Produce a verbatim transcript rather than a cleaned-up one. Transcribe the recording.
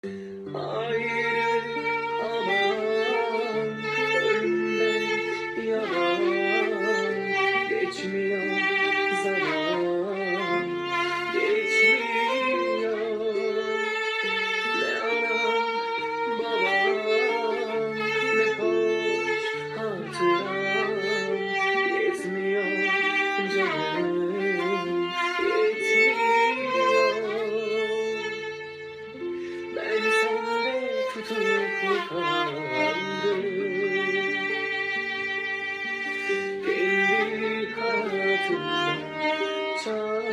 Ayrı aman ölümden yalan geçmiyor zaman geçmiyor. Ne anam babam ne hoş hatıram yetmiyor canım yetmiyor. Ben sende tutup kaldım, kendi hayatımda çare